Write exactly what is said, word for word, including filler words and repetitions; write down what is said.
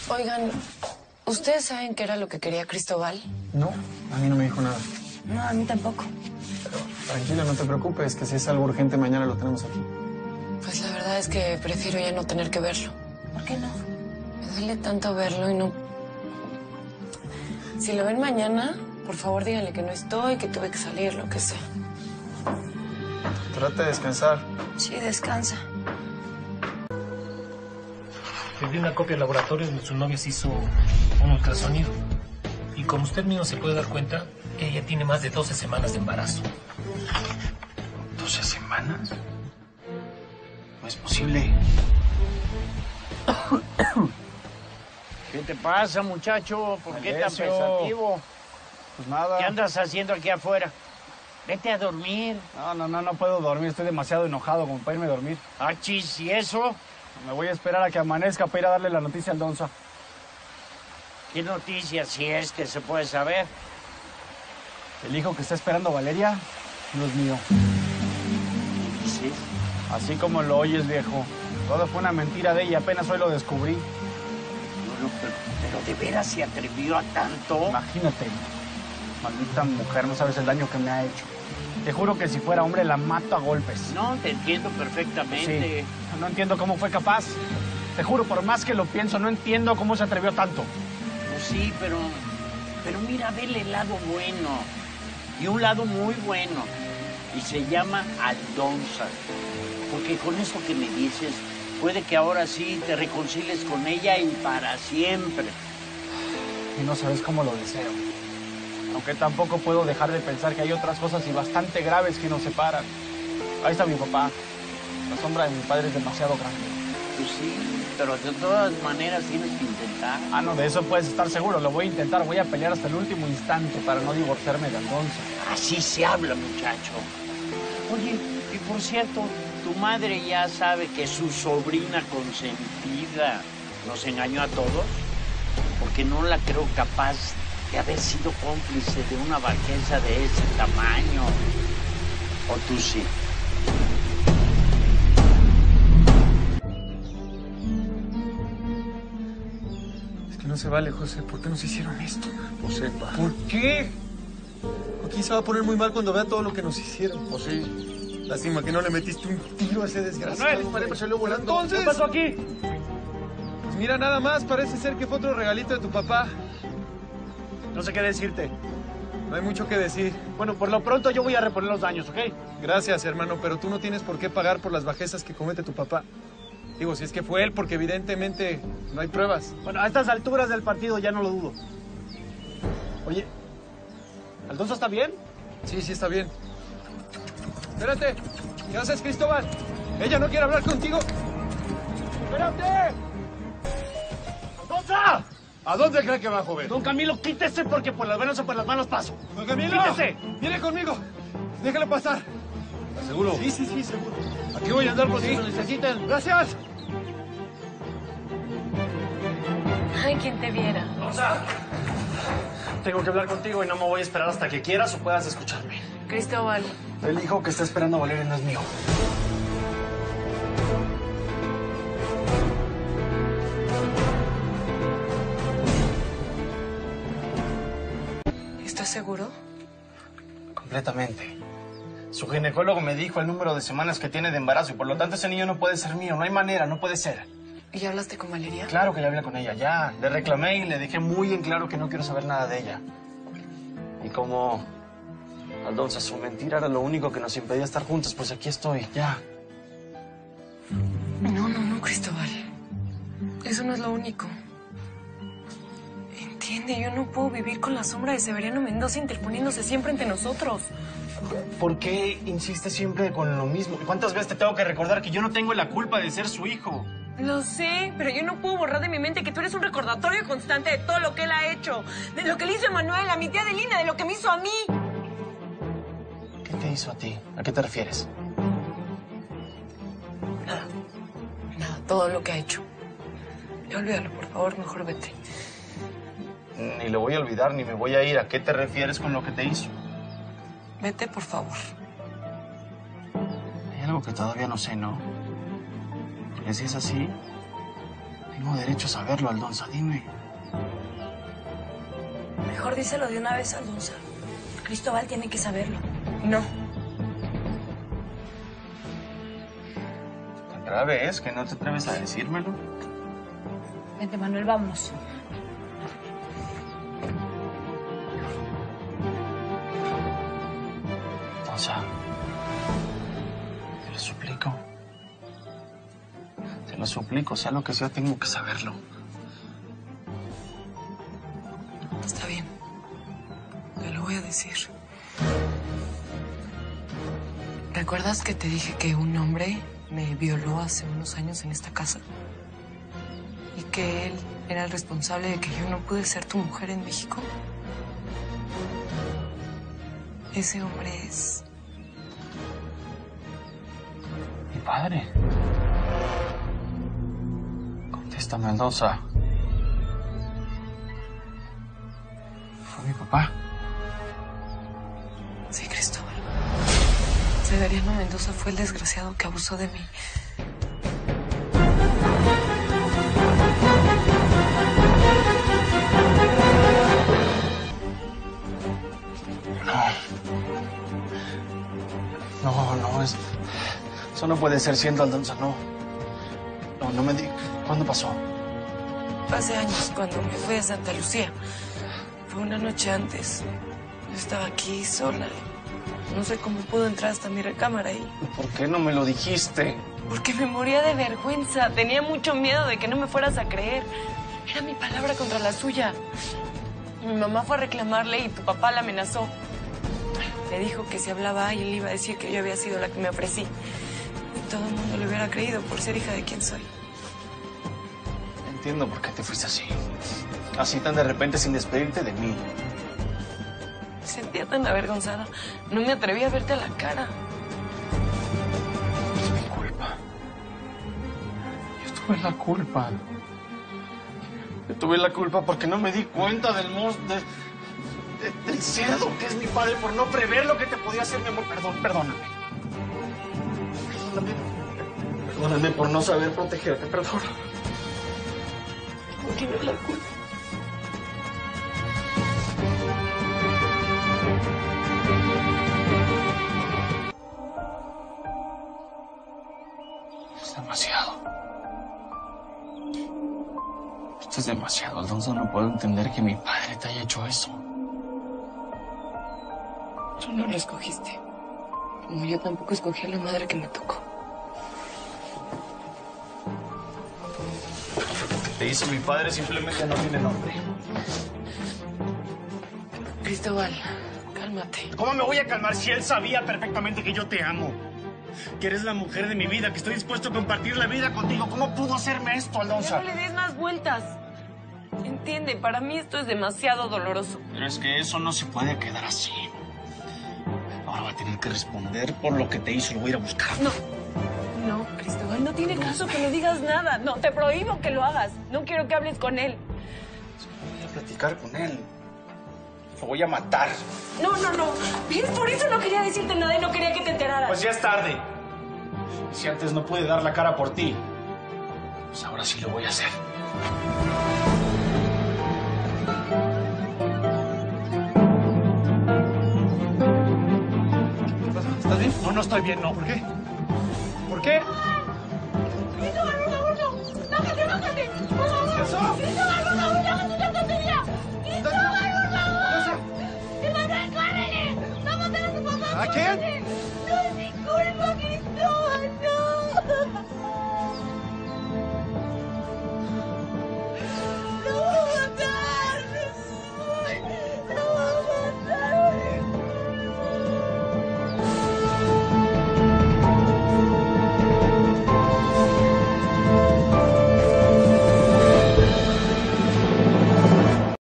Oigan, ¿ustedes saben qué era lo que quería Cristóbal? No, a mí no me dijo nada. No, a mí tampoco. Pero tranquila, no te preocupes, que si es algo urgente mañana lo tenemos aquí. Pues la verdad es que prefiero ya no tener que verlo. ¿Por qué no? Me duele tanto verlo y no... Si lo ven mañana, por favor díganle que no estoy, que tuve que salir, lo que sea. Trata de descansar. Sí, descansa. Le di una copia al laboratorio donde su novia se hizo un ultrasonido. Y como usted mismo se puede dar cuenta, ella tiene más de doce semanas de embarazo. ¿doce semanas? No es posible. ¿Qué te pasa, muchacho? ¿Por qué tan Alessio. pensativo? Pues nada. ¿Qué andas haciendo aquí afuera? Vete a dormir. No, no, no, no puedo dormir. Estoy demasiado enojado como para irme a dormir. Ah, chis, ¿y eso? Me voy a esperar a que amanezca para ir a darle la noticia al Donza. ¿Qué noticias si es que se puede saber? El hijo que está esperando Valeria no es mío. Sí. Así como lo oyes, viejo. Todo fue una mentira de ella. Apenas hoy lo descubrí. No, no, pero, pero ¿de veras se atrevió a tanto? Imagínate. Maldita mujer, no sabes el daño que me ha hecho. Te juro que si fuera hombre la mato a golpes. No, te entiendo perfectamente. Sí. No entiendo cómo fue capaz. Te juro, por más que lo pienso, no entiendo cómo se atrevió tanto. Pues sí, pero... Pero mira, vele el lado bueno. Y un lado muy bueno. Y se llama Aldonza. Porque con eso que me dices, puede que ahora sí te reconcilies con ella y para siempre. Y no sabes cómo lo deseo. Aunque tampoco puedo dejar de pensar que hay otras cosas y bastante graves que nos separan. Ahí está mi papá. La sombra de mi padre es demasiado grande. Pues sí, pero de todas maneras tienes que intentar. Ah, no, de eso puedes estar seguro. Lo voy a intentar. Voy a pelear hasta el último instante para no divorciarme de Aldonza. Así se habla, muchacho. Oye, y por cierto, tu madre ya sabe que su sobrina consentida nos engañó a todos, porque no la creo capaz de haber sido cómplice de una bajeza de ese tamaño. ¿O tú sí? Es que no se vale, José. ¿Por qué nos hicieron esto? Josepa. ¿Por qué? Aquí se va a poner muy mal cuando vea todo lo que nos hicieron. Pues sí. Lástima que no le metiste un tiro a ese desgraciado. Manuel, me salió volando. Entonces, ¿Qué pasó aquí? pues mira, nada más, parece ser que fue otro regalito de tu papá. No sé qué decirte. No hay mucho que decir. Bueno, por lo pronto yo voy a reponer los daños, ¿ok? Gracias, hermano, pero tú no tienes por qué pagar por las bajezas que comete tu papá. Digo, si es que fue él, porque evidentemente no hay pruebas. Bueno, a estas alturas del partido ya no lo dudo. Oye, ¿Aldonza está bien? Sí, sí, está bien. Espérate. ¿Qué haces, Cristóbal? Ella no quiere hablar contigo. ¡Espérate! ¡Aldonza! ¿A dónde cree que va, joven? Don Camilo, quítese porque por las manos o por las manos paso. ¡Don Camilo! ¡Quítese! ¡Viene conmigo! ¡Déjalo pasar! ¿Seguro? Sí, sí, sí, seguro. Aquí voy a andar por si Sí. lo necesitan. ¡Gracias! Ay, quien te viera. Tengo que hablar contigo y no me voy a esperar hasta que quieras o puedas escucharme. Cristóbal, El hijo que está esperando a Valeria no es mío. ¿estás seguro? Completamente. Su ginecólogo me dijo el número de semanas que tiene de embarazo y por lo tanto ese niño no puede ser mío. No hay manera, no puede ser. ¿Y ya hablaste con Valeria? Claro que le hablé con ella, ya. Le reclamé y le dejé muy en claro que no quiero saber nada de ella. Y como Aldonza, su mentira era lo único que nos impedía estar juntos, pues aquí estoy, ya. No, no, no, Cristóbal. Eso no es lo único. Entiende, yo no puedo vivir con la sombra de Severiano Mendoza interponiéndose siempre entre nosotros. ¿Por qué insiste siempre con lo mismo? ¿Cuántas veces te tengo que recordar que yo no tengo la culpa de ser su hijo? Lo sé, pero yo no puedo borrar de mi mente que tú eres un recordatorio constante de todo lo que él ha hecho. De lo que le hizo Emanuel, a mi tía Adelina, de lo que me hizo a mí. ¿Qué te hizo a ti? ¿A qué te refieres? Nada, nada, todo lo que ha hecho. Ya olvídalo, por favor, mejor vete. Ni lo voy a olvidar, ni me voy a ir. ¿A qué te refieres con lo que te hizo? Vete, por favor. Hay algo que todavía no sé, ¿no? Porque si es así, Tengo derecho a saberlo, Aldonza, dime. Mejor díselo de una vez, Aldonza. Cristóbal tiene que saberlo. No. ¿Tan grave es que no te atreves a decírmelo? Vente, Manuel, vamos. Aldonza, te lo suplico. Te lo suplico, sea lo que sea, tengo que saberlo. Está bien. Te lo voy a decir. ¿Recuerdas que te dije que un hombre me violó hace unos años en esta casa? Y que él era el responsable de que yo no pude ser tu mujer en México. Ese hombre es... Mi padre. Contéstame, Aldonza. ¿Fue mi papá? Sí, Cristóbal. Severiano Mendoza fue el desgraciado que abusó de mí. No, no, es... Eso no puede ser siendo Aldonza, no. No, no me digas. ¿Cuándo pasó? Hace años, cuando me fui a Santa Lucía. Fue una noche antes. Yo estaba aquí sola. No sé cómo pudo entrar hasta mi recámara y... ¿Por qué no me lo dijiste? Porque me moría de vergüenza. Tenía mucho miedo de que no me fueras a creer. Era mi palabra contra la suya. Mi mamá fue a reclamarle y tu papá la amenazó. Le dijo que si hablaba y él iba a decir que yo había sido la que me ofrecí. Y todo el mundo le hubiera creído por ser hija de quien soy. Entiendo por qué te fuiste así. Así tan de repente sin despedirte de mí. Me sentía tan avergonzada. No me atreví a verte a la cara. Es mi culpa. Yo tuve la culpa. Yo tuve la culpa porque no me di cuenta del monstruo, de, de, del cerdo que es mi padre por no prever lo que te podía hacer, mi amor. Perdón, perdóname. Perdóname. Perdóname por no saber protegerte, perdón. No tienes la culpa. Es demasiado. Esto es demasiado, Aldonza. No puedo entender que mi padre te haya hecho eso. Tú no lo escogiste. Como yo tampoco escogí a la madre que me tocó. Lo que te hizo mi padre simplemente no tiene nombre. Cristóbal, cálmate. ¿Cómo me voy a calmar si él sabía perfectamente que yo te amo? Que eres la mujer de mi vida, que estoy dispuesto a compartir la vida contigo. ¿Cómo pudo hacerme esto, Aldonza? Ya no le des más vueltas. Entiende, para mí esto es demasiado doloroso. Pero es que eso no se puede quedar así. Ahora va a tener que responder por lo que te hizo. Lo voy a ir a buscar. No, no, Cristóbal, no tiene caso que no digas nada. No, te prohíbo que lo hagas. No quiero que hables con él. Voy a platicar con él. Lo voy a matar. No, no, no. ¿Ves? Por eso no quería decirte nada y no quería que te enteraras. Pues ya es tarde. Si antes no pude dar la cara por ti, pues ahora sí lo voy a hacer. ¿Estás bien? No, no estoy bien, no. ¿Por qué? ¿Por qué? ¡Cristóbal, por favor, no! ¡Bájate, bájate! ¡Por favor! ¿Qué pasó? ¡Cristóbal, por favor, déjate una tontería! ¡Cristóbal, por favor! ¡Emanuel, córrele! ¡Vamos a ver a tu papá! ¿A quién? ¡No es mi culpa,